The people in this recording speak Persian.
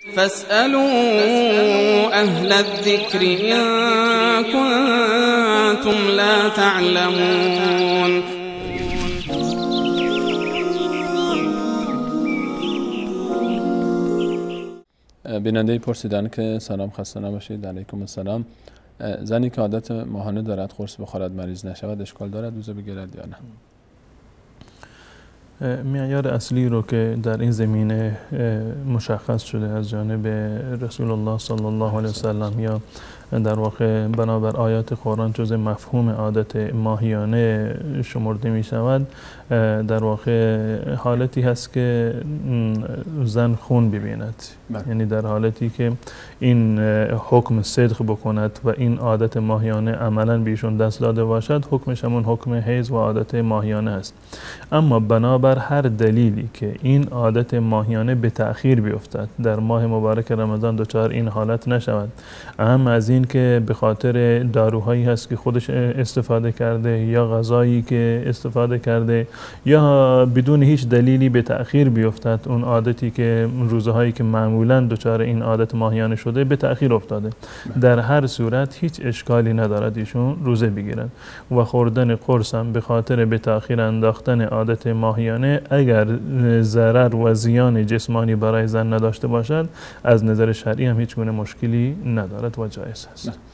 فاسألوا أهل الذكر إن كنتم لا تعلمون. بیننده پرسیدن که سلام، خسته نباشید. علیکم السلام. زنی که عادت ماهانه دارد قرص بخورد مریض نشود اشکال دارد روزه بگیرد یا نه؟ معیار اصلی رو که در این زمینه مشخص شده از جانب رسول الله صلی الله علیه وسلم یا در واقع بنابر آیات قرآن جزء مفهوم عادت ماهیانه شمرده می شود، در واقع حالتی هست که زن خون ببیند. یعنی در حالتی که این حکم صدق بکند و این عادت ماهیانه عملا بیشون دست داده باشد، حکمش همون حکم حیض و عادت ماهیانه است. اما بنابر هر دلیلی که این عادت ماهیانه به تأخیر بیفتد، در ماه مبارک رمضان دچار این حالت نشود، اهم از این که به خاطر داروهایی هست که خودش استفاده کرده یا غذایی که استفاده کرده یا بدون هیچ دلیلی به تأخیر بیفتد، اون عادتی که روزهایی که معمولاً دچار این عادت ماهیانه شده به تأخیر افتاده، در هر صورت هیچ اشکالی ندارد ایشون روزه بگیرن. و خوردن قرص هم به خاطر به تأخیر انداختن عادت ماهیانه اگر ضرر و زیان جسمانی برای زن نداشته باشد، از نظر شرعی هم هیچ گونه مشکلی ندارد و جایز است.